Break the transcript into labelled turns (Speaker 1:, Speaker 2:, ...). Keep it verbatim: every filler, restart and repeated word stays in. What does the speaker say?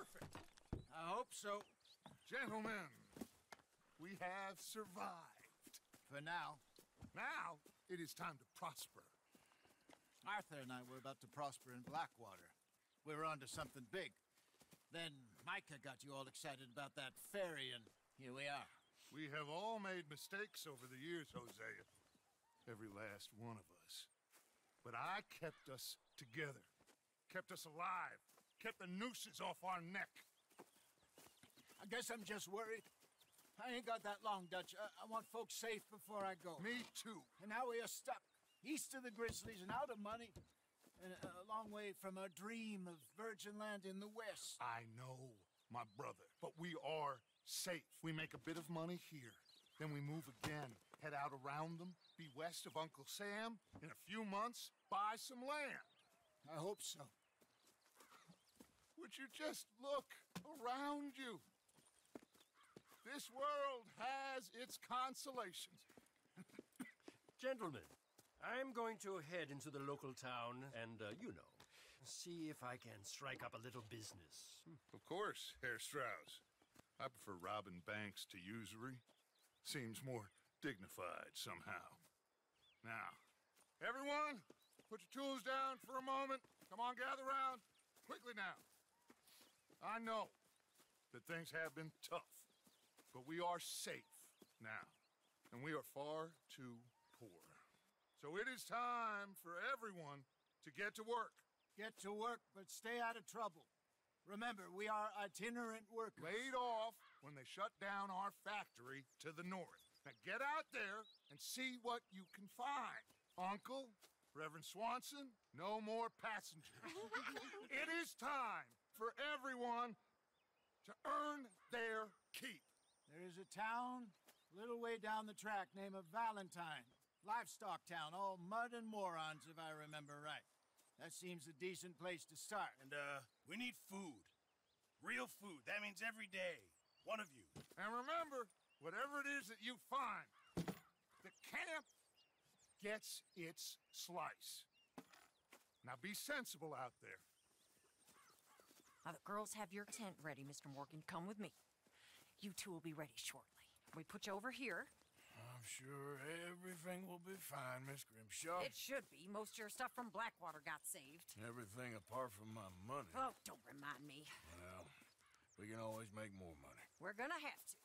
Speaker 1: perfect.
Speaker 2: I hope so.
Speaker 1: Gentlemen, we have survived.
Speaker 2: For now.
Speaker 1: Now, it is time to prosper.
Speaker 2: Arthur and I were about to prosper in Blackwater. We were onto something big. Then Micah got you all excited about that ferry, and here we are.
Speaker 1: We have all made mistakes over the years, Hosea. Every last one of us. But I kept us together. Kept us alive. Kept the nooses off our neck.
Speaker 2: I guess I'm just worried. I ain't got that long, Dutch. I, I want folks safe before I go.
Speaker 1: Me too.
Speaker 2: And now we are stuck. East of the Grizzlies and out of money. And a, a long way from a dream of virgin land in the west.
Speaker 1: I know, my brother. But we are safe. We make a bit of money here. Then we move again. Head out around them. Be west of Uncle Sam. In a few months, buy some land.
Speaker 2: I hope so.
Speaker 1: Would you just look around you? This world has its consolations.
Speaker 3: Gentlemen, I'm going to head into the local town and, uh, you know, see if I can strike up a little business.
Speaker 1: Of course, Herr Strauss. I prefer robbing banks to usury. Seems more dignified somehow. Now, everyone, put your tools down for a moment. Come on, gather round. Quickly now. I know that things have been tough, but we are safe now, and we are far too poor. So it is time for everyone to get to work.
Speaker 2: Get to work, but stay out of trouble. Remember, we are itinerant workers.
Speaker 1: Laid off when they shut down our factory to the north. Now get out there and see what you can find. Uncle, Reverend Swanson, no more passengers. It is time for everyone to earn their keep.
Speaker 2: There is a town a little way down the track named Valentine. Livestock town, all mud and morons, if I remember right. That seems a decent place to start.
Speaker 4: And, uh, we need food. Real food. That means every day. One of you.
Speaker 1: And remember, whatever it is that you find, the camp gets its slice. Now be sensible out there.
Speaker 5: Now, the girls have your tent ready, Mister Morgan. Come with me. You two will be ready shortly. We put you over here.
Speaker 4: I'm sure everything will be fine, Miss Grimshaw.
Speaker 5: It should be. Most of your stuff from Blackwater got saved.
Speaker 4: Everything apart from my money.
Speaker 5: Oh, don't remind me.
Speaker 4: Well, we can always make more money.
Speaker 5: We're gonna have to.